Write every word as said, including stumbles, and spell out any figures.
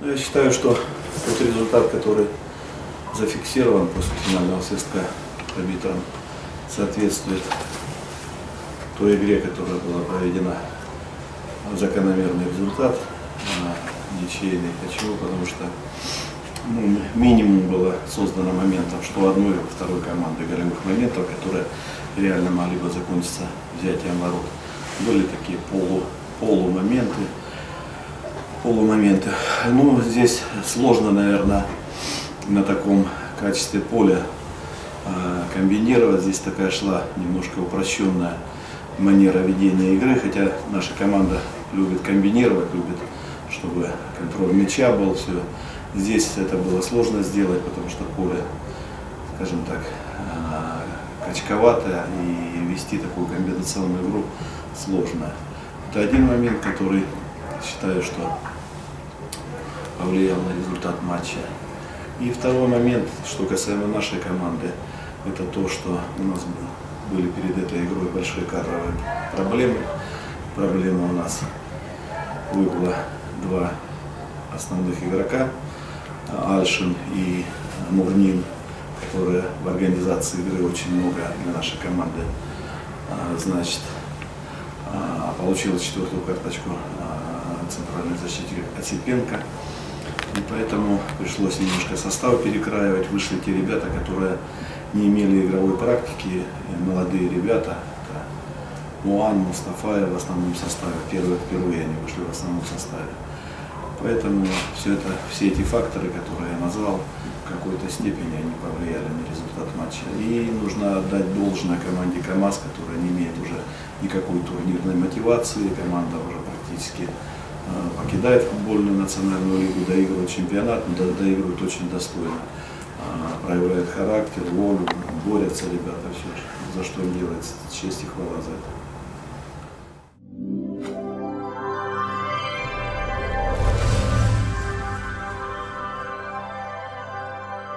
Я считаю, что тот результат, который зафиксирован после финального свистка арбитром, соответствует той игре, которая была проведена. Закономерный результат ничейный. Почему? Потому что ну, минимум было создано моментов, что у одной и у второй команды голевых моментов, которые реально могли бы закончиться взятием ворот. Были такие полу, полумоменты. полумоменты. Ну, здесь сложно, наверное, на таком качестве поля э, комбинировать. Здесь такая шла немножко упрощенная манера ведения игры, хотя наша команда любит комбинировать, любит, чтобы контроль мяча был, все. Здесь это было сложно сделать, потому что поле, скажем так, э, качковатое, и вести такую комбинационную игру сложно. Это один момент, который, считаю, что повлиял на результат матча. И второй момент, что касаемо нашей команды, это то, что у нас были перед этой игрой большие кадровые проблемы. Проблема у нас выпало два основных игрока, Альшин и Мурнин, которые в организации игры очень много для нашей команды значит. Получила четвертую карточку центральный защитник Осипенко. И поэтому пришлось немножко состав перекраивать. Вышли те ребята, которые не имели игровой практики, молодые ребята. Это Муан, Мустафаев в основном составе. Первые, впервые они вышли в основном составе. Поэтому все, это, все эти факторы, которые я назвал, в какой-то степени они повлияли на результат матча. И нужно отдать должное команде КамАЗ, которая не имеет уже никакой турнирной мотивации. Команда уже практически покидает футбольную национальную лигу, доигрывает чемпионат, но доигрывает очень достойно. Проявляет характер, волю, борются ребята, все, за что им делается честь и хвала за это.